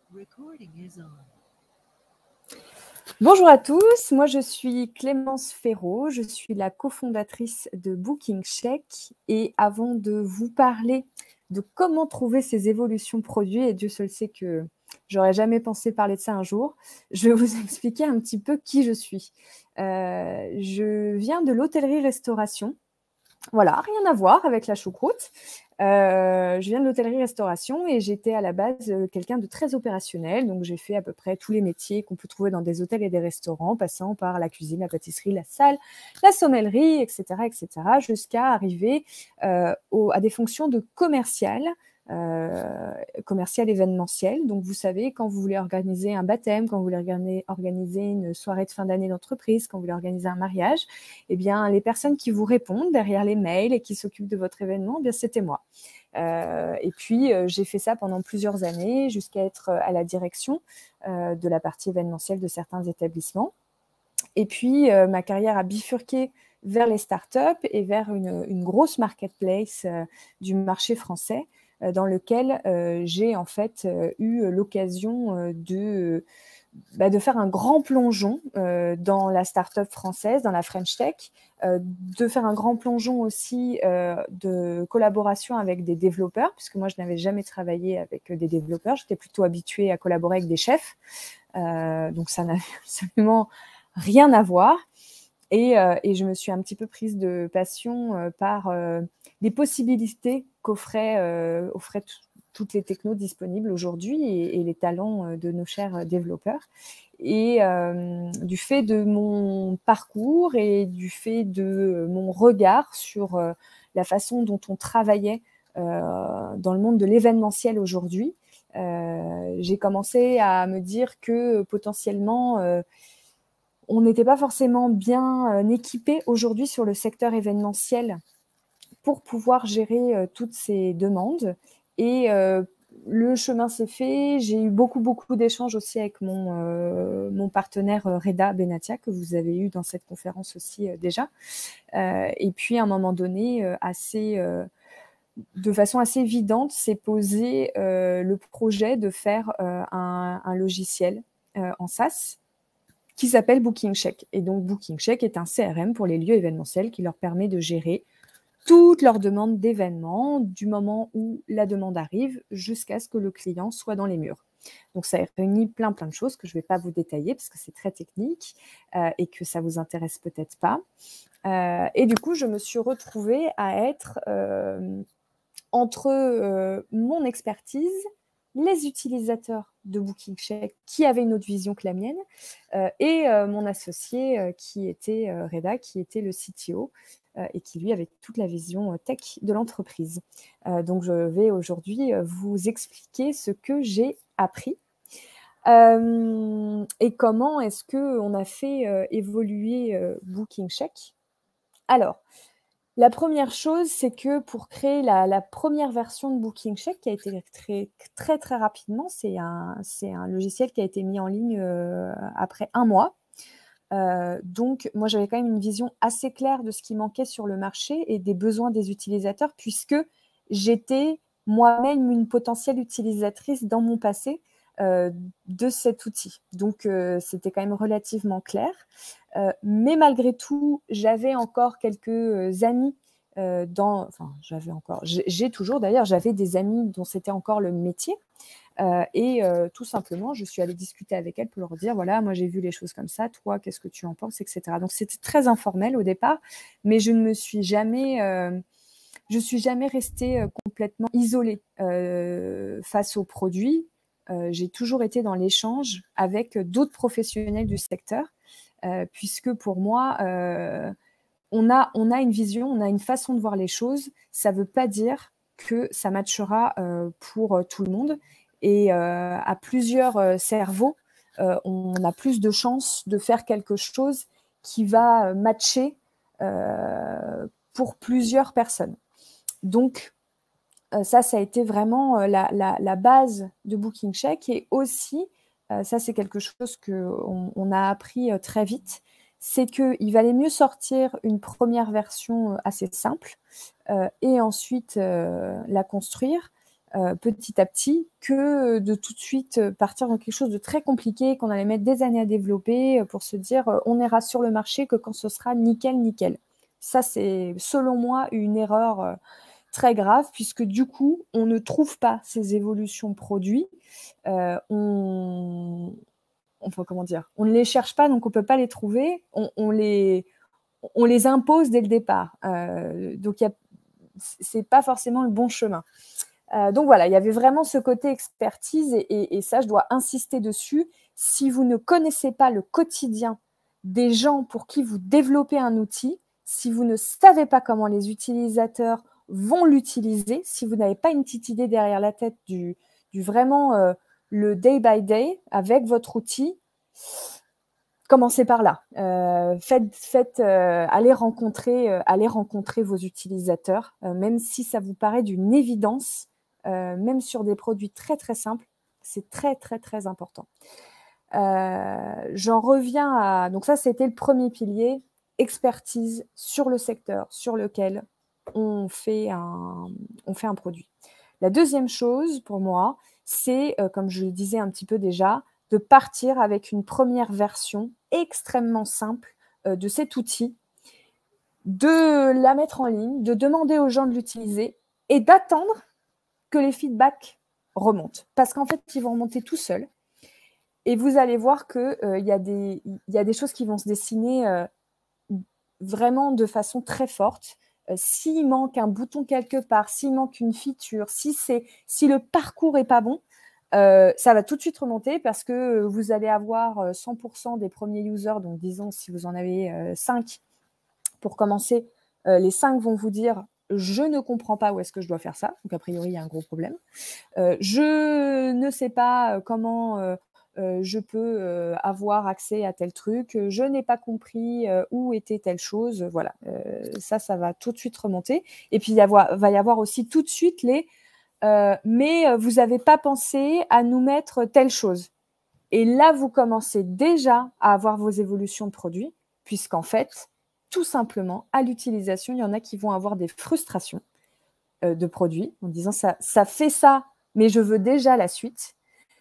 Recording is on. Bonjour à tous, moi je suis Clémence Ferraud, je suis la cofondatrice de BookingCheck et avant de vous parler de comment trouver ces évolutions produits, et Dieu seul sait que j'aurais jamais pensé parler de ça un jour, je vais vous expliquer un petit peu qui je suis. Je viens de l'hôtellerie-restauration. Voilà, rien à voir avec la choucroute. Je viens de l'hôtellerie-restauration et j'étais à la base quelqu'un de très opérationnel. Donc, j'ai fait à peu près tous les métiers qu'on peut trouver dans des hôtels et des restaurants, passant par la cuisine, la pâtisserie, la salle, la sommellerie, etc., jusqu'à arriver à des fonctions de commercial événementiel. Donc, vous savez, quand vous voulez organiser un baptême, quand vous voulez organiser une soirée de fin d'année d'entreprise, quand vous voulez organiser un mariage, eh bien, les personnes qui vous répondent derrière les mails et qui s'occupent de votre événement, eh bien, c'était moi. Et puis, j'ai fait ça pendant plusieurs années jusqu'à être à la direction de la partie événementielle de certains établissements. Et puis, ma carrière a bifurqué vers les startups et vers une grosse marketplace du marché français dans lequel j'ai en fait eu l'occasion de faire un grand plongeon dans la start-up française, dans la French Tech, de faire un grand plongeon aussi de collaboration avec des développeurs, puisque moi, je n'avais jamais travaillé avec des développeurs. J'étais plutôt habituée à collaborer avec des chefs. Donc, ça n'avait absolument rien à voir. Et je me suis un petit peu prise de passion par les possibilités qu'offraient toutes les technos disponibles aujourd'hui et les talents de nos chers développeurs. Et du fait de mon parcours et du fait de mon regard sur la façon dont on travaillait dans le monde de l'événementiel aujourd'hui, j'ai commencé à me dire que potentiellement on n'était pas forcément bien équipé aujourd'hui sur le secteur événementiel pour pouvoir gérer toutes ces demandes. Et le chemin s'est fait. J'ai eu beaucoup d'échanges aussi avec mon partenaire Reda Benatia, que vous avez eu dans cette conférence aussi déjà. Et puis, à un moment donné, de façon assez évidente, s'est posé le projet de faire un logiciel en SaaS qui s'appelle BookingCheck. Et donc, BookingCheck est un CRM pour les lieux événementiels qui leur permet de gérer toutes leurs demandes d'événements du moment où la demande arrive jusqu'à ce que le client soit dans les murs. Donc, ça réunit plein de choses que je ne vais pas vous détailler parce que c'est très technique et que ça ne vous intéresse peut-être pas. Et du coup, je me suis retrouvée à être entre mon expertise, les utilisateurs de BookingCheck qui avaient une autre vision que la mienne et mon associé qui était Reda, qui était le CTO et qui lui avait toute la vision tech de l'entreprise. Donc je vais aujourd'hui vous expliquer ce que j'ai appris et comment est-ce qu'on a fait évoluer BookingCheck. Alors, la première chose, c'est que pour créer la première version de BookingCheck, qui a été créée très rapidement, c'est un logiciel qui a été mis en ligne après 1 mois. Donc, moi, j'avais quand même une vision assez claire de ce qui manquait sur le marché et des besoins des utilisateurs, puisque j'étais moi-même une potentielle utilisatrice dans mon passé de cet outil. Donc, c'était quand même relativement clair. Mais malgré tout, j'avais encore quelques amis j'ai toujours d'ailleurs, j'avais des amis dont c'était encore le métier. Et tout simplement, je suis allée discuter avec elles pour leur dire, voilà, moi j'ai vu les choses comme ça, toi, qu'est-ce que tu en penses, etc. Donc c'était très informel au départ, mais je ne suis jamais restée complètement isolée face aux produits. J'ai toujours été dans l'échange avec d'autres professionnels du secteur, puisque pour moi, on a une vision, on a une façon de voir les choses. Ça ne veut pas dire que ça matchera pour tout le monde. Et à plusieurs cerveaux, on a plus de chances de faire quelque chose qui va matcher pour plusieurs personnes. Donc, ça a été vraiment la base de BookingCheck. Et aussi, ça c'est quelque chose qu'on a appris très vite, c'est qu'il valait mieux sortir une première version assez simple et ensuite la construire petit à petit que de tout de suite partir dans quelque chose de très compliqué qu'on allait mettre des années à développer pour se dire on ira sur le marché que quand ce sera nickel, nickel. Ça, c'est selon moi une erreur très grave puisque du coup, on ne trouve pas ces évolutions produits. Enfin, comment dire, on ne les cherche pas, donc on ne peut pas les trouver. On les impose dès le départ. Donc, ce n'est pas forcément le bon chemin. Donc voilà, il y avait vraiment ce côté expertise et ça, je dois insister dessus. Si vous ne connaissez pas le quotidien des gens pour qui vous développez un outil, si vous ne savez pas comment les utilisateurs vont l'utiliser, si vous n'avez pas une petite idée derrière la tête du vraiment le day by day avec votre outil, commencez par là. Allez rencontrer vos utilisateurs, même si ça vous paraît d'une évidence. Même sur des produits très très simples, c'est très très très important. J'en reviens à... Donc ça, c'était le premier pilier, expertise sur le secteur sur lequel on fait un produit. La deuxième chose pour moi, c'est, comme je le disais un petit peu déjà, de partir avec une première version extrêmement simple de cet outil, de la mettre en ligne, de demander aux gens de l'utiliser et d'attendre que les feedbacks remontent. Parce qu'en fait, ils vont remonter tout seuls. Et vous allez voir qu'il y a des choses qui vont se dessiner vraiment de façon très forte. S'il manque un bouton quelque part, s'il manque une feature, si le parcours n'est pas bon, ça va tout de suite remonter parce que vous allez avoir 100% des premiers users. Donc, disons, si vous en avez 5 pour commencer, les 5 vont vous dire je ne comprends pas où est-ce que je dois faire ça. Donc, a priori, il y a un gros problème. Je ne sais pas comment je peux avoir accès à tel truc. Je n'ai pas compris où était telle chose. Voilà, ça va tout de suite remonter. Et puis, va y avoir aussi tout de suite mais vous n'avez pas pensé à nous mettre telle chose. Et là, vous commencez déjà à avoir vos évolutions de produits, puisqu'en fait, tout simplement, à l'utilisation, il y en a qui vont avoir des frustrations de produits en disant ça fait ça, mais je veux déjà la suite.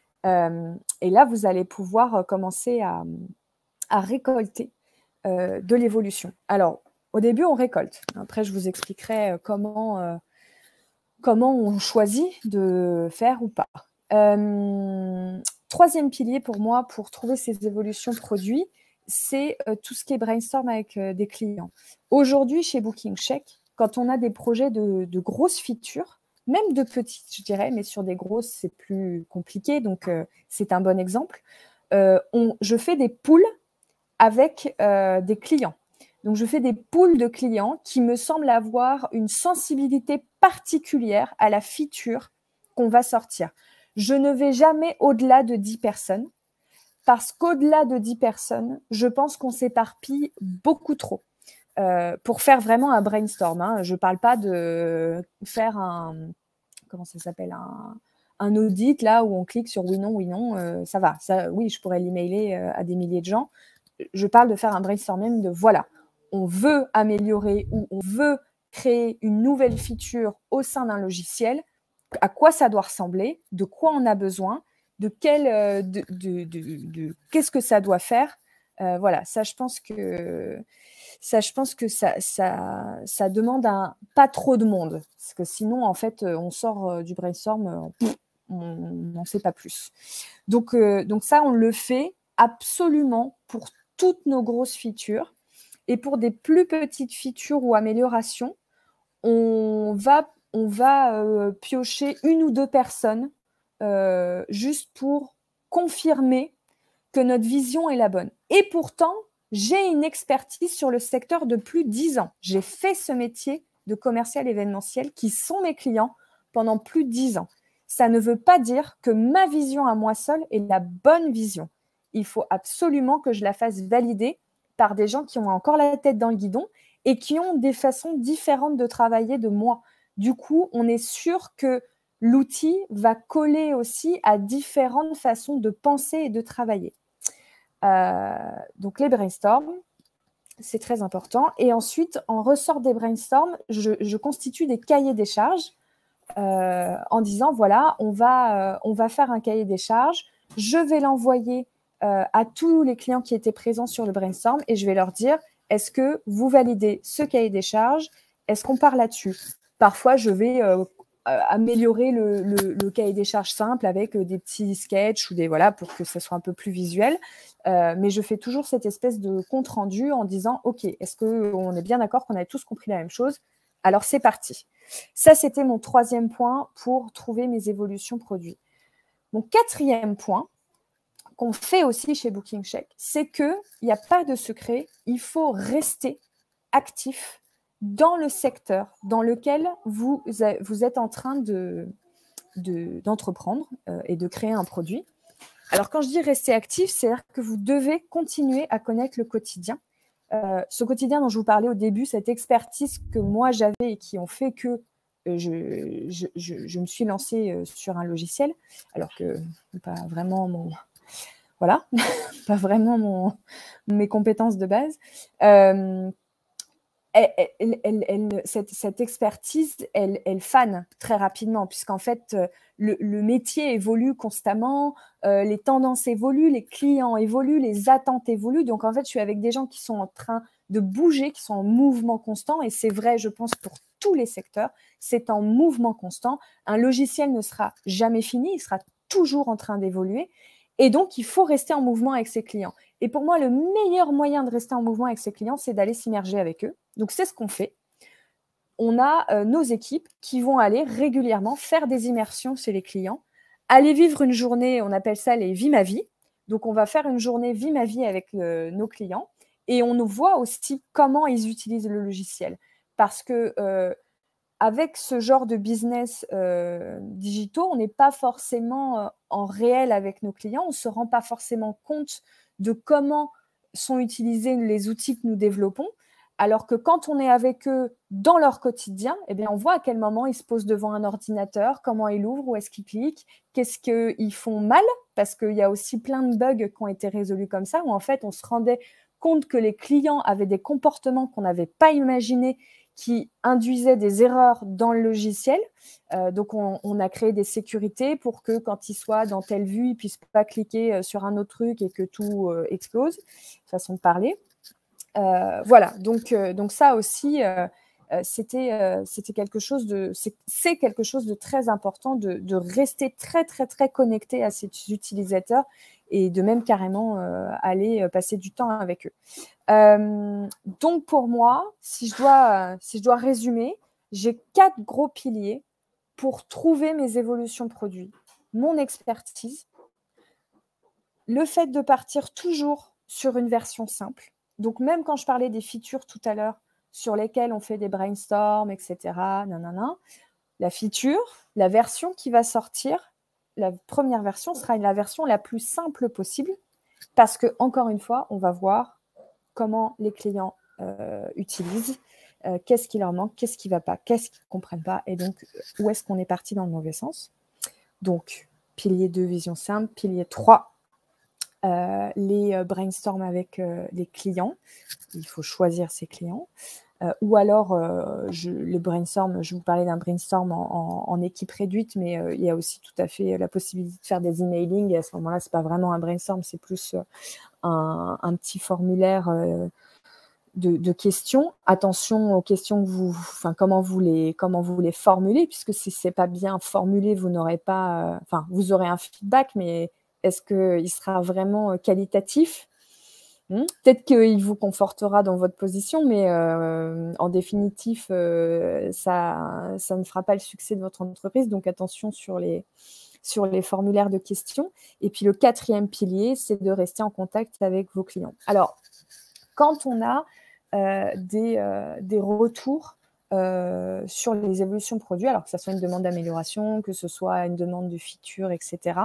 Et là, vous allez pouvoir commencer à récolter de l'évolution. Alors, au début, on récolte. Après, je vous expliquerai comment on choisit de faire ou pas. Troisième pilier pour moi, pour trouver ces évolutions produits, c'est tout ce qui est brainstorm avec des clients. Aujourd'hui, chez BookingCheck, quand on a des projets de grosses features, même de petites, je dirais, mais sur des grosses, c'est plus compliqué, donc c'est un bon exemple. Je fais des pools avec des clients. Donc, je fais des pools de clients qui me semblent avoir une sensibilité particulière à la feature qu'on va sortir. Je ne vais jamais au-delà de 10 personnes parce qu'au-delà de 10 personnes, je pense qu'on s'éparpille beaucoup trop. Pour faire vraiment un brainstorm, hein. Je ne parle pas de faire comment ça s'appelle, un audit là où on clique sur oui, non, ça va. Ça, oui, je pourrais l'emailer à des milliers de gens. Je parle de faire un brainstorming de voilà, on veut améliorer ou on veut créer une nouvelle feature au sein d'un logiciel, à quoi ça doit ressembler, de quoi on a besoin, qu'est-ce que ça doit faire. Voilà, ça je pense que ça demande pas trop de monde. Parce que sinon, en fait, on sort du brainstorm, on n'en sait pas plus. Donc ça, on le fait absolument pour toutes nos grosses features. Et pour des plus petites features ou améliorations, on va piocher 1 ou 2 personnes juste pour confirmer que notre vision est la bonne. Et pourtant, j'ai une expertise sur le secteur de plus de 10 ans. J'ai fait ce métier de commercial événementiel qui sont mes clients pendant plus de 10 ans. Ça ne veut pas dire que ma vision à moi seule est la bonne vision. Il faut absolument que je la fasse valider par des gens qui ont encore la tête dans le guidon et qui ont des façons différentes de travailler de moi. Du coup, on est sûr que l'outil va coller aussi à différentes façons de penser et de travailler. Donc, les brainstorms, c'est très important. Et ensuite, en ressort des brainstorms, je constitue des cahiers des charges en disant, voilà, on va faire un cahier des charges, je vais l'envoyer à tous les clients qui étaient présents sur le brainstorm et je vais leur dire, est-ce que vous validez ce cahier des charges? Est-ce qu'on part là-dessus? Parfois, je vais améliorer le cahier des charges simple avec des petits sketchs ou des voilà pour que ça soit un peu plus visuel. Mais je fais toujours cette espèce de compte rendu en disant, OK, est-ce qu'on est bien d'accord qu'on a tous compris la même chose? Alors, c'est parti. Ça, c'était mon 3e point pour trouver mes évolutions produits. Mon 4e point, qu'on fait aussi chez Booking Check, c'est qu'il n'y a pas de secret, il faut rester actif dans le secteur dans lequel vous êtes en train d'entreprendre et de créer un produit. Alors, quand je dis rester actif, c'est-à-dire que vous devez continuer à connaître le quotidien. Ce quotidien dont je vous parlais au début, cette expertise que moi j'avais et qui ont fait que je me suis lancée sur un logiciel, alors que pas vraiment voilà, pas vraiment mes compétences de base. Cette expertise, elle fane très rapidement, puisqu'en fait, le métier évolue constamment, les tendances évoluent, les clients évoluent, les attentes évoluent. Donc, en fait, je suis avec des gens qui sont en train de bouger, qui sont en mouvement constant. Et c'est vrai, je pense, pour tous les secteurs, c'est en mouvement constant. Un logiciel ne sera jamais fini, il sera toujours en train d'évoluer. Et donc, il faut rester en mouvement avec ses clients. Et pour moi, le meilleur moyen de rester en mouvement avec ses clients, c'est d'aller s'immerger avec eux. Donc, c'est ce qu'on fait. On a nos équipes qui vont aller régulièrement faire des immersions chez les clients, aller vivre une journée, on appelle ça les Vie ma vie. Donc, on va faire une journée Vie ma vie avec nos clients et on nous voit aussi comment ils utilisent le logiciel. Parce que avec ce genre de business digitaux, on n'est pas forcément en réel avec nos clients, on ne se rend pas forcément compte de comment sont utilisés les outils que nous développons, alors que quand on est avec eux dans leur quotidien, eh bien, on voit à quel moment ils se posent devant un ordinateur, comment ils l'ouvrent, où est-ce qu'ils cliquent, qu'est-ce qu'ils font mal, parce qu'il y a aussi plein de bugs qui ont été résolus comme ça, où en fait, on se rendait compte que les clients avaient des comportements qu'on n'avait pas imaginés, qui induisaient des erreurs dans le logiciel. Donc, on a créé des sécurités pour que quand ils soient dans telle vue, ils ne puissent pas cliquer sur un autre truc et que tout explose, façon de parler. Voilà, donc ça aussi, c'était quelque chose c'est quelque chose de très important de rester très, très, très connecté à ces utilisateurs et de même carrément aller passer du temps avec eux. Donc pour moi, si je dois résumer, j'ai 4 gros piliers pour trouver mes évolutions produits. Mon expertise, le fait de partir toujours sur une version simple. Donc même quand je parlais des features tout à l'heure sur lesquelles on fait des brainstorms, etc., la feature, la version qui va sortir, la première version sera la version la plus simple possible parce que, encore une fois, on va voir comment les clients utilisent, qu'est-ce qui leur manque, qu'est-ce qui ne va pas, qu'est-ce qu'ils ne comprennent pas, et donc où est-ce qu'on est parti dans le mauvais sens. Donc, pilier 2, vision simple. Pilier 3, les brainstorms avec les clients. Il faut choisir ses clients. Ou alors, les brainstorms, je vous parlais d'un brainstorm en équipe réduite, mais il y a aussi tout à fait la possibilité de faire des emailing. Et à ce moment-là, ce n'est pas vraiment un brainstorm, c'est plus un petit formulaire de questions. Attention aux questions que comment vous les formulez, puisque si c'est pas bien formulé, vous n'aurez pas, vous aurez un feedback, mais est-ce qu'il sera vraiment qualitatif? Peut-être qu'il vous confortera dans votre position, mais en définitive, ça ne fera pas le succès de votre entreprise. Donc attention sur les formulaires de questions. Et puis le 4e pilier, c'est de rester en contact avec vos clients. Alors, quand on a des retours sur les évolutions produits, alors que ça soit une demande d'amélioration, que ce soit une demande de feature, etc.,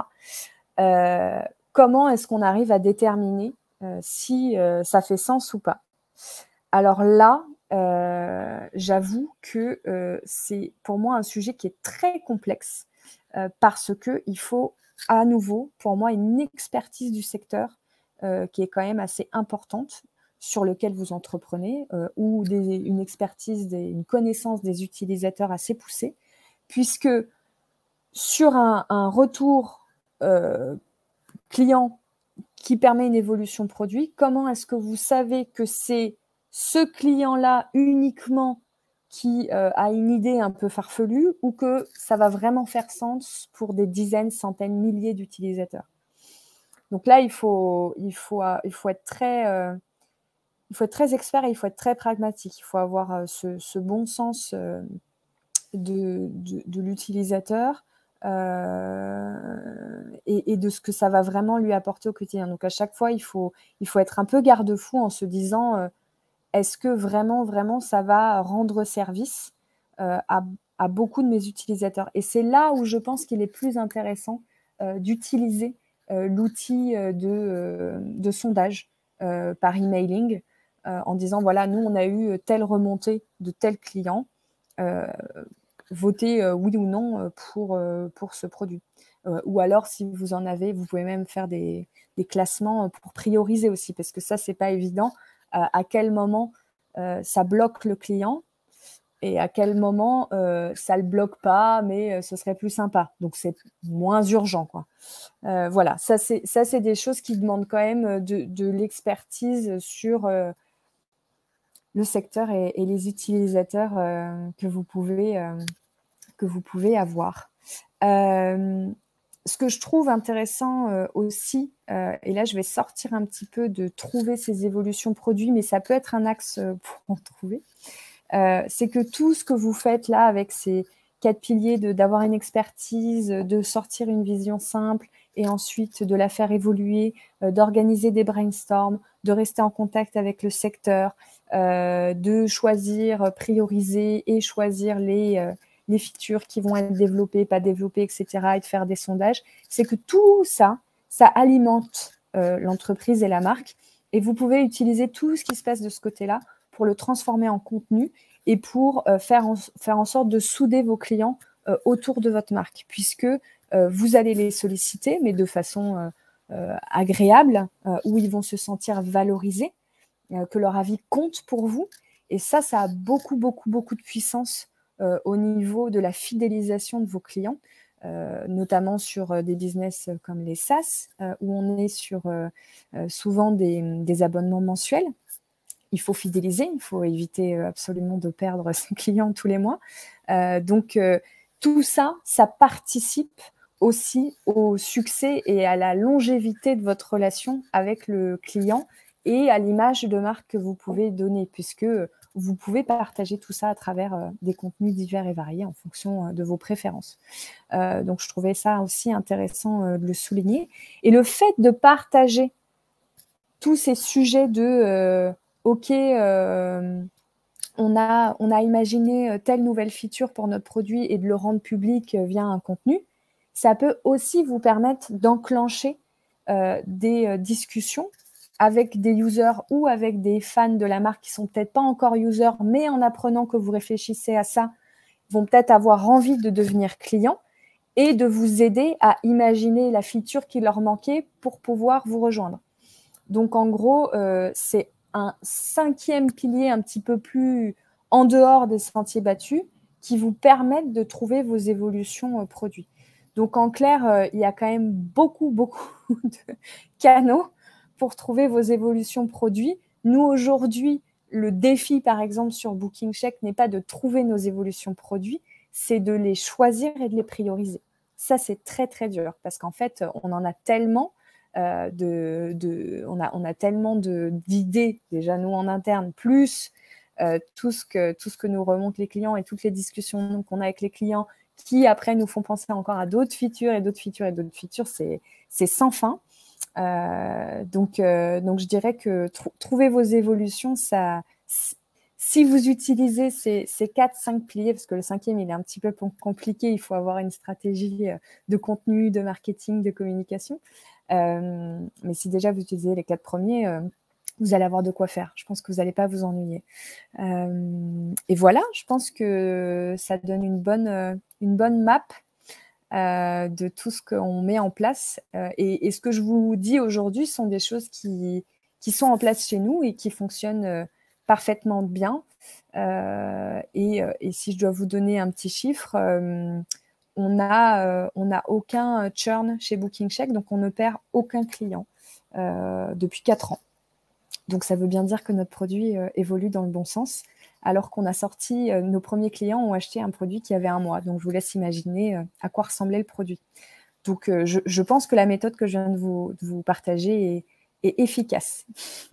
comment est-ce qu'on arrive à déterminer si ça fait sens ou pas? Alors là, j'avoue que c'est pour moi un sujet qui est très complexe parce qu'il faut à nouveau, pour moi, une expertise du secteur qui est quand même assez importante sur lequel vous entreprenez ou une expertise, une connaissance des utilisateurs assez poussée, puisque sur un retour client qui permet une évolution produit, comment est-ce que vous savez que c'est ce client-là uniquement qui a une idée un peu farfelue ou que ça va vraiment faire sens pour des dizaines, centaines, milliers d'utilisateurs? Donc là, il faut être très expert et il faut être très pragmatique. Il faut avoir ce bon sens de l'utilisateur et de ce que ça va vraiment lui apporter au quotidien. Donc à chaque fois, il faut être un peu garde-fou en se disant est-ce que vraiment, vraiment, ça va rendre service à beaucoup de mes utilisateurs? Et c'est là où je pense qu'il est plus intéressant d'utiliser l'outil de sondage par emailing en disant, voilà, nous, on a eu telle remontée de tel client, votez oui ou non pour ce produit. Ou alors, si vous en avez, vous pouvez même faire des classements pour prioriser aussi, parce que ça, c'est pas évident. À quel moment ça bloque le client et à quel moment ça le bloque pas, mais ce serait plus sympa. Donc, c'est moins urgent, quoi. Voilà, ça, c'est des choses qui demandent quand même de l'expertise sur le secteur et les utilisateurs que vous pouvez avoir. Ce que je trouve intéressant aussi, et là je vais sortir un petit peu de trouver ces évolutions produits, mais ça peut être un axe pour en trouver, c'est que tout ce que vous faites là avec ces 4 piliers d'avoir une expertise, de sortir une vision simple et ensuite de la faire évoluer, d'organiser des brainstorms, de rester en contact avec le secteur, de choisir, prioriser et choisir les features qui vont être développées, pas développées, etc., et de faire des sondages, c'est que tout ça, ça alimente l'entreprise et la marque. Et vous pouvez utiliser tout ce qui se passe de ce côté-là pour le transformer en contenu et pour faire en sorte de souder vos clients autour de votre marque, puisque vous allez les solliciter, mais de façon agréable, où ils vont se sentir valorisés, que leur avis compte pour vous. Et ça a beaucoup, beaucoup, beaucoup de puissance au niveau de la fidélisation de vos clients, notamment sur des business comme les SaaS, où on est sur souvent des abonnements mensuels. Il faut fidéliser, il faut éviter absolument de perdre ses clients tous les mois. Donc, tout ça, ça participe aussi au succès et à la longévité de votre relation avec le client et à l'image de marque que vous pouvez donner, puisque vous pouvez partager tout ça à travers des contenus divers et variés en fonction de vos préférences. Donc, je trouvais ça aussi intéressant de le souligner. Et le fait de partager tous ces sujets de OK, on a imaginé telle nouvelle feature pour notre produit et de le rendre public via un contenu, ça peut aussi vous permettre d'enclencher des discussions avec des users ou avec des fans de la marque qui sont peut-être pas encore users, mais en apprenant que vous réfléchissez à ça, vont peut-être avoir envie de devenir clients et de vous aider à imaginer la feature qui leur manquait pour pouvoir vous rejoindre. Donc, en gros, c'est un 5e pilier un petit peu plus en dehors des sentiers battus qui vous permettent de trouver vos évolutions produits. Donc, en clair, il y a quand même beaucoup, beaucoup de canaux pour trouver vos évolutions produits. Nous, aujourd'hui, le défi, par exemple, sur Booking Check n'est pas de trouver nos évolutions produits, c'est de les choisir et de les prioriser. Ça, c'est très, très dur parce qu'en fait, on en a tellement on a tellement d'idées déjà nous en interne, plus tout ce que nous remontent les clients et toutes les discussions qu'on a avec les clients qui après nous font penser encore à d'autres features et d'autres features et d'autres features, c'est sans fin. Donc je dirais que trouver vos évolutions, ça, si vous utilisez ces 4-5 piliers, parce que le 5e, il est un petit peu compliqué, il faut avoir une stratégie de contenu, de marketing, de communication. Mais si déjà vous utilisez les 4 premiers, vous allez avoir de quoi faire. Je pense que vous n'allez pas vous ennuyer. Et voilà, je pense que ça donne une bonne map de tout ce qu'on met en place. Et ce que je vous dis aujourd'hui sont des choses qui sont en place chez nous et qui fonctionnent parfaitement bien. Et si je dois vous donner un petit chiffre, on n'a aucun churn chez BookingCheck, donc on ne perd aucun client depuis 4 ans. Donc ça veut bien dire que notre produit évolue dans le bon sens, alors qu'on a sorti, nos premiers clients ont acheté un produit qui avait 1 mois. Donc je vous laisse imaginer à quoi ressemblait le produit. Donc je pense que la méthode que je viens de vous partager est efficace.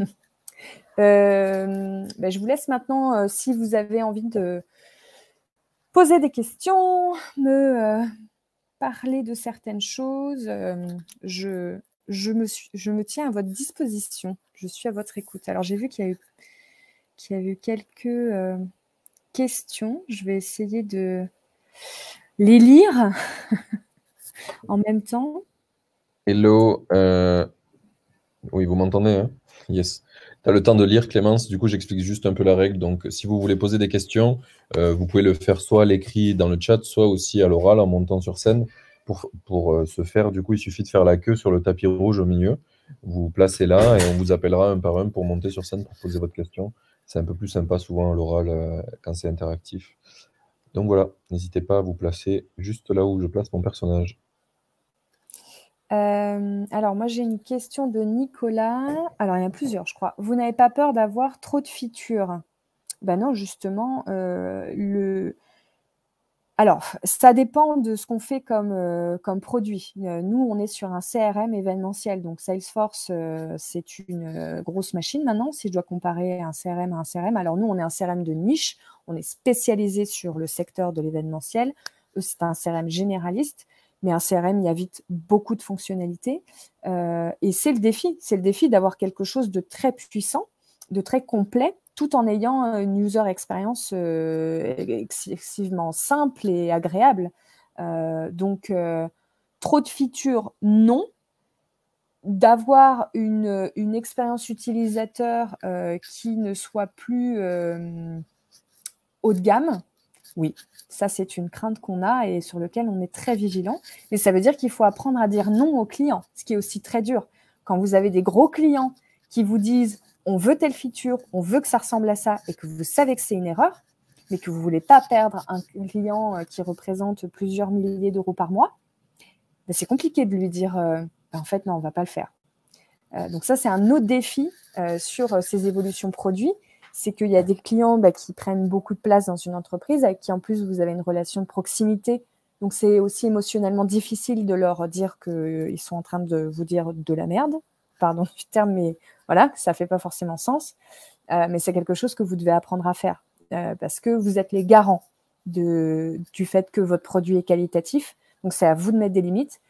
Je vous laisse maintenant, si vous avez envie de poser des questions, me parler de certaines choses, je me tiens à votre disposition. Je suis à votre écoute. Alors, j'ai vu qu'il y a eu quelques questions. Je vais essayer de les lire en même temps. Hello. Oui, vous m'entendez, hein? Yes. Tu as le temps de lire, Clémence. Du coup, j'explique juste un peu la règle. Donc, si vous voulez poser des questions, vous pouvez le faire soit à l'écrit dans le chat, soit aussi à l'oral en montant sur scène. Pour ce faire, du coup, il suffit de faire la queue sur le tapis rouge au milieu. Vous vous placez là et on vous appellera un par un pour monter sur scène pour poser votre question. C'est un peu plus sympa souvent à l'oral quand c'est interactif. Donc voilà, n'hésitez pas à vous placer juste là où je place mon personnage. Alors moi, j'ai une question de Nicolas. Alors, il y en a plusieurs, je crois. Vous n'avez pas peur d'avoir trop de features? Ben non, justement, alors, ça dépend de ce qu'on fait comme produit. Nous, on est sur un CRM événementiel. Donc, Salesforce, c'est une grosse machine maintenant, si je dois comparer un CRM à un CRM. Alors, nous, on est un CRM de niche. On est spécialisé sur le secteur de l'événementiel. Eux, c'est un CRM généraliste. Mais un CRM, il y a vite beaucoup de fonctionnalités. Et c'est le défi. C'est le défi d'avoir quelque chose de très puissant, de très complet, tout en ayant une user experience excessivement simple et agréable. Donc, trop de features, non. D'avoir une expérience utilisateur qui ne soit plus haut de gamme, oui, ça c'est une crainte qu'on a et sur laquelle on est très vigilant. Et ça veut dire qu'il faut apprendre à dire non aux clients, ce qui est aussi très dur. Quand vous avez des gros clients qui vous disent on veut telle feature, on veut que ça ressemble à ça, et que vous savez que c'est une erreur, mais que vous ne voulez pas perdre un client qui représente plusieurs milliers d'euros par mois, ben c'est compliqué de lui dire en fait non, on ne va pas le faire. Donc ça, c'est un autre défi sur ces évolutions produits, c'est qu'il y a des clients qui prennent beaucoup de place dans une entreprise, avec qui en plus vous avez une relation de proximité. Donc c'est aussi émotionnellement difficile de leur dire qu'ils sont en train de vous dire de la merde. Pardon du terme, mais voilà, ça ne fait pas forcément sens. Mais c'est quelque chose que vous devez apprendre à faire parce que vous êtes les garants du fait que votre produit est qualitatif. Donc c'est à vous de mettre des limites.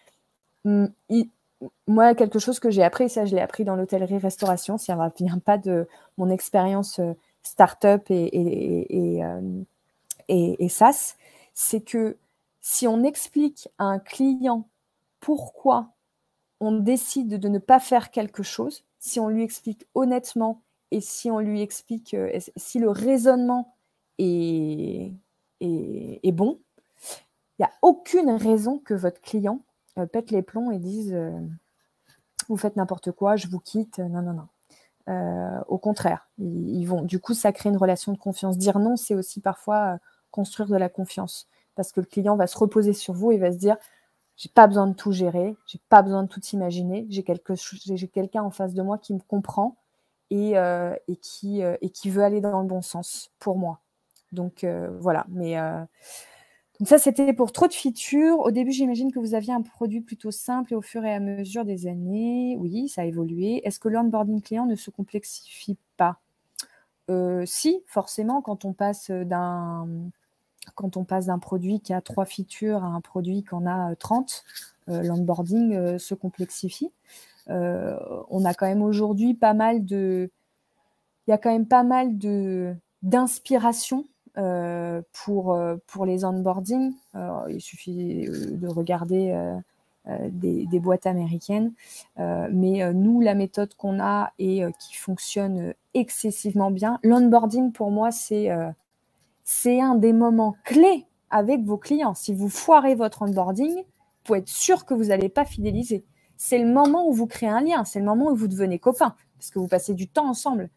Moi, quelque chose que j'ai appris, ça je l'ai appris dans l'hôtellerie-restauration, ça ne vient pas de mon expérience start-up et SaaS, c'est que si on explique à un client pourquoi on décide de ne pas faire quelque chose, si on lui explique honnêtement et si on lui explique, si le raisonnement est bon, il n'y a aucune raison que votre client pète les plombs et dise vous faites n'importe quoi, je vous quitte. Non, non, non. Au contraire, ils vont. Du coup, ça crée une relation de confiance. Dire non, c'est aussi parfois construire de la confiance, parce que le client va se reposer sur vous et va se dire j'ai pas besoin de tout gérer, j'ai pas besoin de tout imaginer, j'ai quelqu'un en face de moi qui me comprend et qui veut aller dans le bon sens pour moi. Donc voilà. Mais donc ça, c'était pour trop de features. Au début, j'imagine que vous aviez un produit plutôt simple et au fur et à mesure des années, oui, ça a évolué. Est-ce que l'onboarding client ne se complexifie pas? Si, forcément, quand on passe d'un produit qui a 3 features à un produit qui en a 30, l'onboarding se complexifie. On a quand même aujourd'hui pas mal de... Il y a quand même pas mal d'inspiration pour les onboarding. Il suffit de regarder des boîtes américaines. Mais nous, la méthode qu'on a et qui fonctionne excessivement bien, l'onboarding, pour moi, c'est un des moments clés avec vos clients. Si vous foirez votre onboarding, vous pouvez être sûr que vous n'allez pas fidéliser. C'est le moment où vous créez un lien, c'est le moment où vous devenez copains, parce que vous passez du temps ensemble.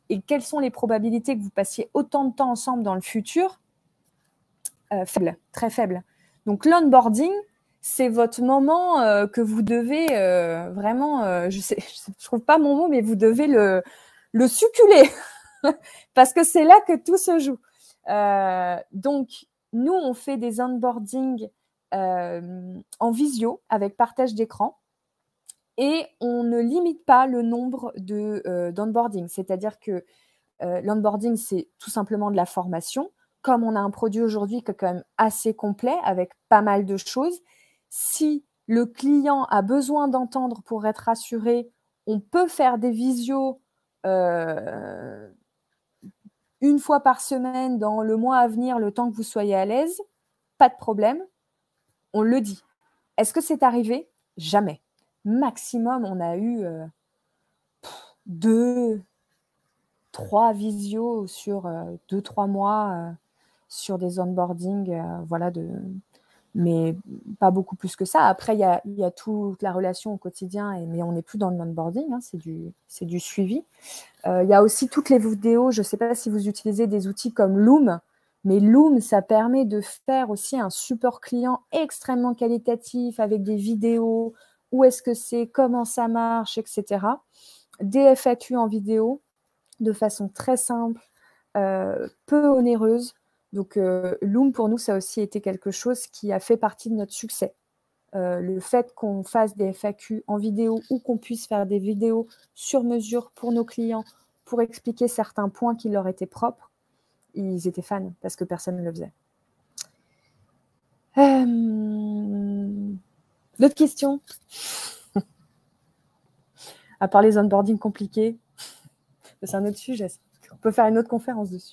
et quelles sont les probabilités que vous passiez autant de temps ensemble dans le futur? Faible, très faible. Donc, l'onboarding, c'est votre moment que vous devez vraiment, je trouve pas mon mot, mais vous devez le succuler parce que c'est là que tout se joue. Donc, nous, on fait des onboardings en visio avec partage d'écran et on ne limite pas le nombre d'onboarding. C'est-à-dire que l'onboarding, c'est tout simplement de la formation. Comme on a un produit aujourd'hui qui est quand même assez complet avec pas mal de choses, si le client a besoin d'entendre pour être rassuré, on peut faire des visios une fois par semaine dans le mois à venir, le temps que vous soyez à l'aise, pas de problème, on le dit. Est-ce que c'est arrivé? Jamais. Maximum, on a eu 2, 3 visios sur 2-3 mois sur des onboardings, voilà, mais pas beaucoup plus que ça. Après, il y a toute la relation au quotidien, mais on n'est plus dans le onboarding, hein, c'est du suivi. Il y a aussi toutes les vidéos. Je ne sais pas si vous utilisez des outils comme Loom, mais Loom, ça permet de faire aussi un support client extrêmement qualitatif avec des vidéos, où est-ce que c'est, comment ça marche, etc. Des FAQ en vidéo de façon très simple, peu onéreuse. Donc, Loom, pour nous, ça a aussi été quelque chose qui a fait partie de notre succès. Le fait qu'on fasse des FAQ en vidéo ou qu'on puisse faire des vidéos sur mesure pour nos clients pour expliquer certains points qui leur étaient propres, ils étaient fans parce que personne ne le faisait. D'autres questions? À part les onboarding compliqués, c'est un autre sujet. On peut faire une autre conférence dessus.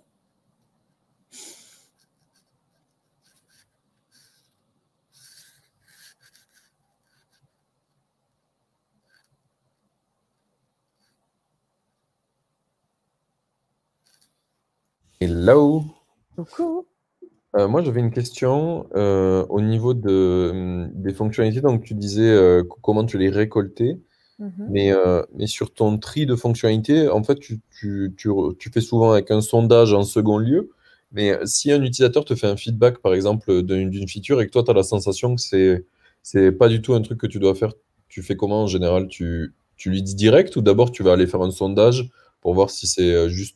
Hello. Coucou. Moi, j'avais une question au niveau des fonctionnalités. Donc, tu disais comment tu les récoltais. Mais sur ton tri de fonctionnalités, en fait, tu fais souvent avec un sondage en second lieu. Mais si un utilisateur te fait un feedback, par exemple, d'une feature et que toi, tu as la sensation que c'est pas du tout un truc que tu dois faire, tu fais comment en général? Tu lui dis direct ou d'abord tu vas aller faire un sondage pour voir si c'est juste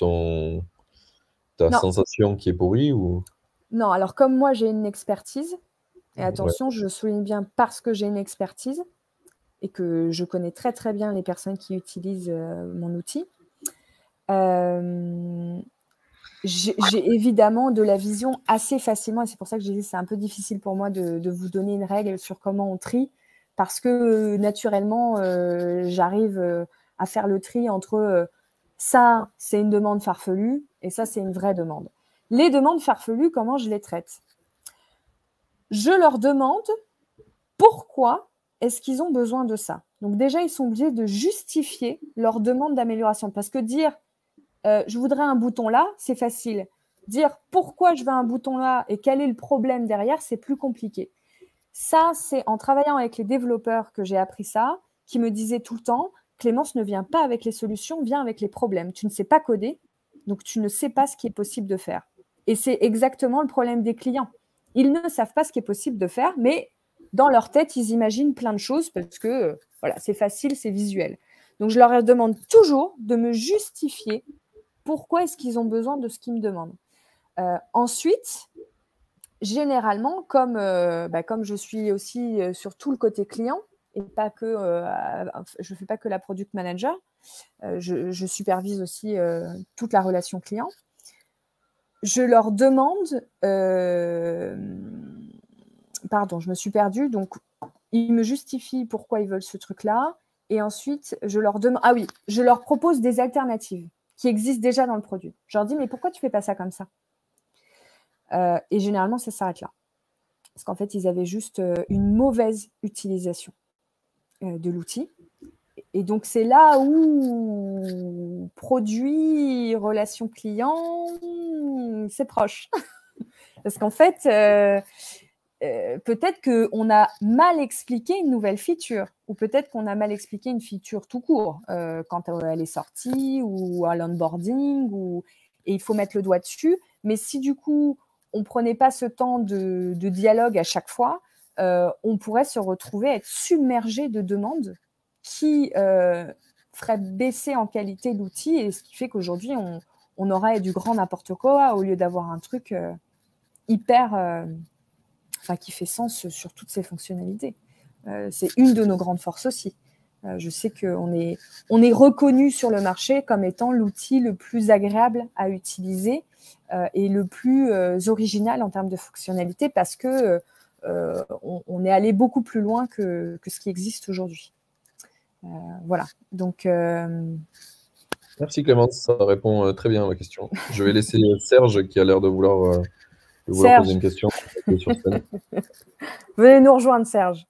ta Non. sensation qui est pourrie ou... Non, alors comme moi, j'ai une expertise, et Ouais. attention, je souligne bien parce que j'ai une expertise et que je connais très très bien les personnes qui utilisent mon outil, j'ai évidemment de la vision assez facilement, et c'est pour ça que j'ai dit c'est un peu difficile pour moi de vous donner une règle sur comment on trie, parce que naturellement, j'arrive à faire le tri entre ça, c'est une demande farfelue, et ça, c'est une vraie demande. Les demandes farfelues, comment je les traite? Je leur demande pourquoi est-ce qu'ils ont besoin de ça. Donc déjà, ils sont obligés de justifier leur demande d'amélioration, parce que dire je voudrais un bouton là, c'est facile. Dire pourquoi je veux un bouton là et quel est le problème derrière, c'est plus compliqué. Ça, c'est en travaillant avec les développeurs que j'ai appris ça, qui me disaient tout le temps, Clémence ne vient pas avec les solutions, vient avec les problèmes. Tu ne sais pas coder, donc tu ne sais pas ce qui est possible de faire. Et c'est exactement le problème des clients. Ils ne savent pas ce qui est possible de faire, mais dans leur tête, ils imaginent plein de choses parce que voilà, c'est facile, c'est visuel. Donc je leur demande toujours de me justifier pourquoi est-ce qu'ils ont besoin de ce qu'ils me demandent. Ensuite, généralement, comme je suis aussi sur tout le côté client, et pas que, je ne fais pas que la product manager, je supervise aussi toute la relation client. Je leur demande, pardon, je me suis perdue, donc ils me justifient pourquoi ils veulent ce truc-là, et ensuite je leur demande, je leur propose des alternatives qui existent déjà dans le produit. Je leur dis, mais pourquoi tu ne fais pas ça comme ça? Et généralement, ça s'arrête là. Parce qu'en fait, ils avaient juste une mauvaise utilisation de l'outil. Et donc, c'est là où produit, relation client, c'est proche. Parce qu'en fait, peut-être qu'on a mal expliqué une nouvelle feature, ou peut-être qu'on a mal expliqué une feature tout court quand elle est sortie, ou à l'onboarding, et il faut mettre le doigt dessus. Mais si du coup, on ne prenait pas ce temps de dialogue à chaque fois, on pourrait se retrouver à être submergé de demandes qui ferait baisser en qualité l'outil, et ce qui fait qu'aujourd'hui, on aurait du grand n'importe quoi au lieu d'avoir un truc hyper, qui fait sens sur toutes ses fonctionnalités. C'est une de nos grandes forces aussi. Je sais qu'on est reconnu sur le marché comme étant l'outil le plus agréable à utiliser et le plus original en termes de fonctionnalité, parce que on est allé beaucoup plus loin que ce qui existe aujourd'hui. Voilà. Donc, Merci Clémence, ça répond très bien à ma question. Je vais laisser Serge qui a l'air de vouloir poser une question sur scène. Venez nous rejoindre, Serge.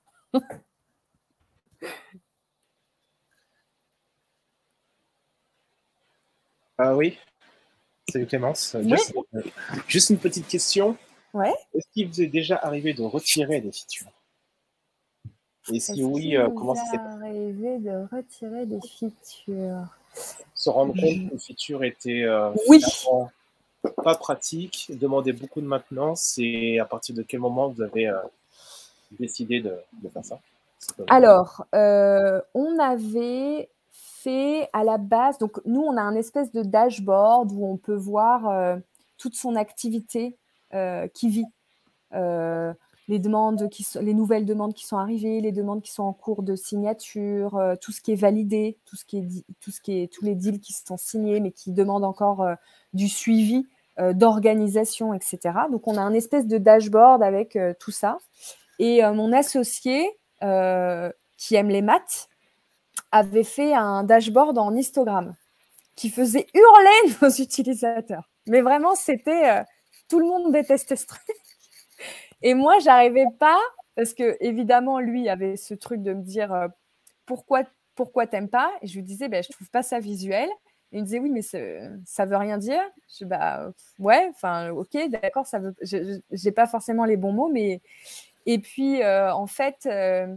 Oui, salut Clémence. Oui. Juste une petite question. Ouais. Est-ce qu'il vous est déjà arrivé de retirer des features? Et si oui, comment ça s'est arrivé de retirer des features? Se rendre compte qu'une feature était oui. Pas pratique, demandait beaucoup de maintenance, et à partir de quel moment vous avez décidé de faire ça? Alors, on avait fait à la base, donc nous, on a un espèce de dashboard où on peut voir toute son activité qui vit. Les nouvelles demandes qui sont arrivées, les demandes qui sont en cours de signature, tout ce qui est validé, tous les deals qui sont signés, mais qui demandent encore du suivi, d'organisation, etc. Donc, on a un espèce de dashboard avec tout ça. Et mon associé, qui aime les maths, avait fait un dashboard en histogramme qui faisait hurler nos utilisateurs. Mais vraiment, c'était... tout le monde détestait ce truc. Et moi, j'arrivais pas, parce que évidemment, lui avait ce truc de me dire pourquoi t'aimes pas? Et je lui disais, je trouve pas ça visuel. Et il me disait, oui, mais ça veut rien dire. Je dis, ouais, enfin, ok, d'accord, j'ai pas forcément les bons mots, mais. Et puis, en fait,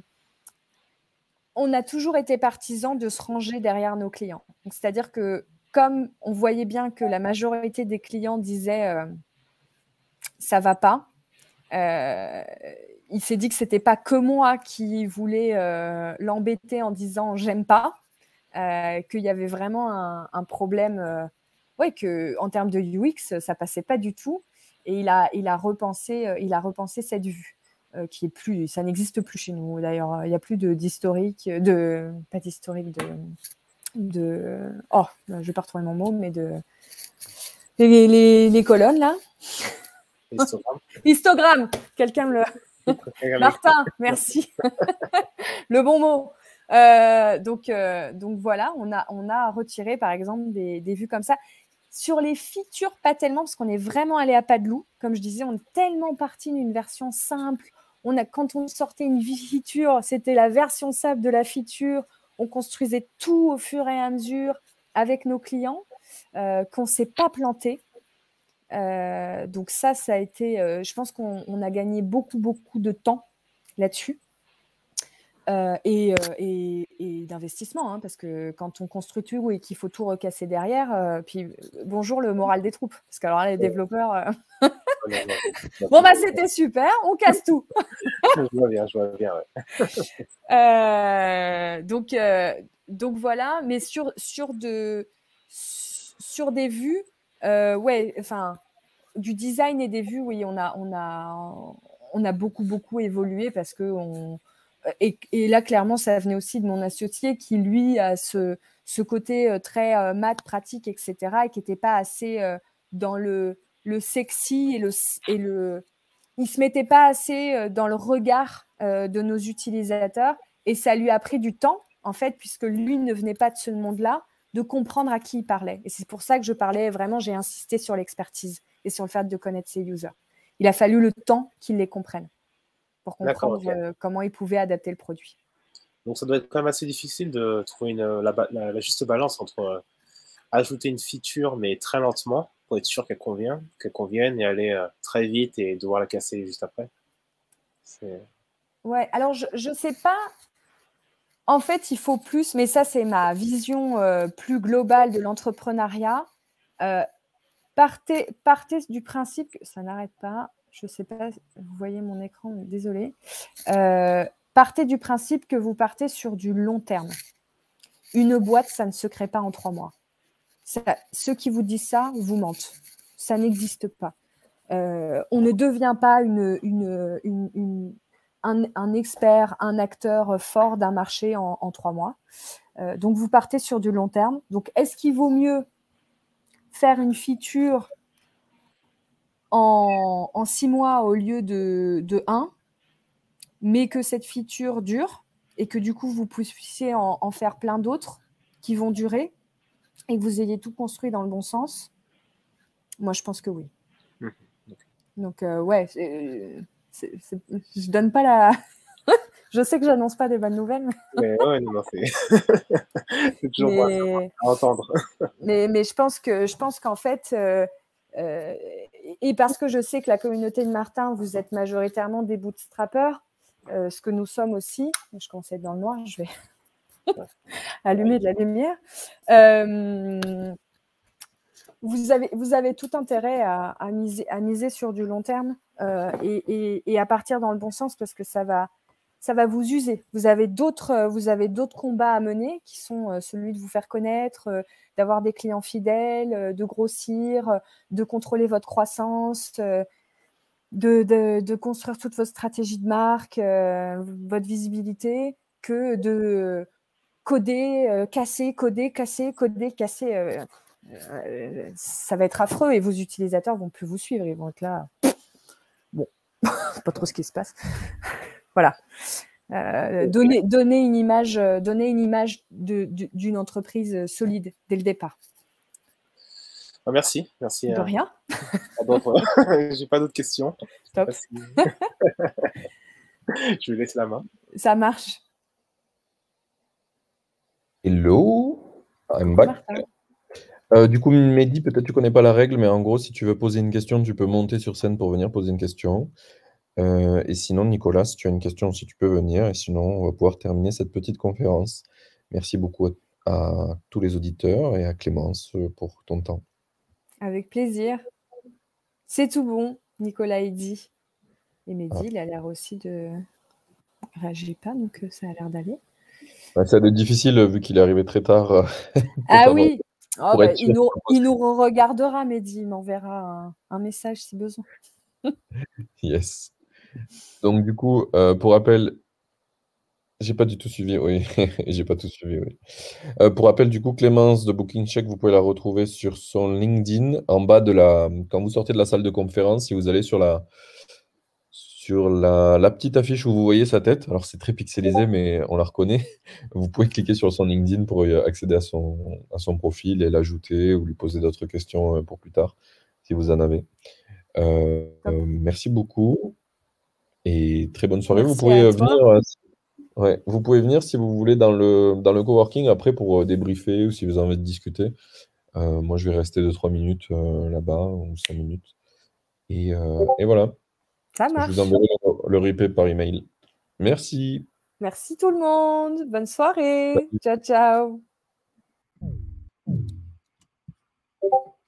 on a toujours été partisans de se ranger derrière nos clients. C'est-à-dire que, comme on voyait bien que la majorité des clients disaient ça va pas, il s'est dit que c'était pas que moi qui voulais l'embêter en disant j'aime pas, qu'il y avait vraiment un problème, que en termes de UX ça passait pas du tout, et il a repensé cette vue qui est plus, ça n'existe plus chez nous d'ailleurs. Il n'y a plus d'historique, pas d'historique oh, je vais pas retrouver mon mot, mais les colonnes là. Histogramme. Quelqu'un me le. Martin, merci. Le bon mot. Donc voilà, on a retiré par exemple des vues comme ça. Sur les features, pas tellement, parce qu'on est vraiment allé à pas de loup. Comme je disais, on est tellement parti d'une version simple. Quand on sortait une feature, c'était la version simple de la feature. On construisait tout au fur et à mesure avec nos clients, qu'on ne s'est pas planté. Donc ça a été, je pense qu'on a gagné beaucoup de temps là-dessus et d'investissement, parce que quand on construit tout et qu'il faut tout recasser derrière, puis bonjour le moral des troupes, parce que alors là, les développeurs bon c'était super, on casse tout. Je vois bien, ouais. Donc voilà, mais sur des vues, ouais, enfin du design et des vues, oui, on a beaucoup évolué, parce que et là clairement ça venait aussi de mon associé qui lui a ce côté très maths, pratique, etc., et qui n'était pas assez dans le sexy il se mettait pas assez dans le regard de nos utilisateurs, et ça lui a pris du temps en fait, puisque lui ne venait pas de ce monde-là, de comprendre à qui il parlait. Et c'est pour ça que j'ai insisté sur l'expertise et sur le fait de connaître ses users. Il a fallu le temps qu'ils les comprennent pour comprendre comment ils pouvaient adapter le produit. Donc ça doit être quand même assez difficile de trouver la juste balance entre ajouter une feature mais très lentement pour être sûr qu'elle convienne, et aller très vite et devoir la casser juste après. Ouais, alors je ne sais pas. En fait, il faut plus, mais ça, c'est ma vision plus globale de l'entrepreneuriat. Partez du principe que ça n'arrête pas. Je ne sais pas, vous voyez mon écran, désolé. Partez du principe que vous partez sur du long terme. Une boîte, ça ne se crée pas en 3 mois. Ceux qui vous disent ça vous mentent. Ça n'existe pas. On ne devient pas un expert, un acteur fort d'un marché en 3 mois. Donc, vous partez sur du long terme. Donc, est-ce qu'il vaut mieux faire une feature en 6 mois au lieu de 1, mais que cette feature dure et que du coup, vous puissiez en faire plein d'autres qui vont durer et que vous ayez tout construit dans le bon sens? Moi, je pense que oui. Donc, ouais, je donne pas la... Je sais que j'annonce pas des bonnes nouvelles. Mais ouais, non, c'est toujours bon à entendre. mais je pense qu'en fait, et parce que je sais que la communauté de Martin, vous êtes majoritairement des bootstrappers, ce que nous sommes aussi. Je commence à être dans le noir, je vais allumer de la lumière. Vous avez tout intérêt à miser sur du long terme et à partir dans le bon sens parce que ça va vous user. Vous avez d'autres combats à mener qui sont celui de vous faire connaître, d'avoir des clients fidèles, de grossir, de contrôler votre croissance, de construire toute votre stratégie de marque, votre visibilité, que de coder, casser, coder, casser, coder, casser. Ça va être affreux et vos utilisateurs vont plus vous suivre. Ils vont être là. Bon, c'est pas trop ce qui se passe. Voilà. Donner une image d'une entreprise solide dès le départ. Merci. De rien. J'ai pas d'autres questions. Top. Je vous laisse la main. Ça marche. Hello, I'm back. Du coup, Mehdi, peut-être tu connais pas la règle, mais en gros, si tu veux poser une question, tu peux monter sur scène pour venir poser une question. Et sinon, Nicolas, si tu as une question aussi, tu peux venir. Et sinon, on va pouvoir terminer cette petite conférence. Merci beaucoup à tous les auditeurs et à Clémence pour ton temps. Avec plaisir. C'est tout bon, Nicolas et dit. Et Mehdi, il a l'air aussi de... Il réagit pas, donc ça a l'air d'aller. Ça va être difficile vu qu'il est arrivé très tard. Ah oui, il nous regardera, Mehdi. Il m'enverra un message si besoin. Yes. Donc, du coup, pour rappel, j'ai pas du tout suivi, oui. J'ai pas tout suivi, oui. Pour rappel, du coup, Clémence de Booking Check, vous pouvez la retrouver sur son LinkedIn, en bas de la... Quand vous sortez de la salle de conférence, si vous allez sur la petite affiche où vous voyez sa tête, alors c'est très pixelisé, mais on la reconnaît, vous pouvez cliquer sur son LinkedIn pour accéder à son profil et l'ajouter ou lui poser d'autres questions pour plus tard, si vous en avez. Merci beaucoup et très bonne soirée. Merci vous pouvez à venir... Ouais, vous pouvez venir si vous voulez dans le coworking après pour débriefer ou si vous avez envie de discuter. Moi, je vais rester 2-3 minutes là-bas ou 5 minutes. Et voilà. Ça marche. Je vous enverrai le replay par email. Merci. Merci tout le monde. Bonne soirée. Salut. Ciao, ciao.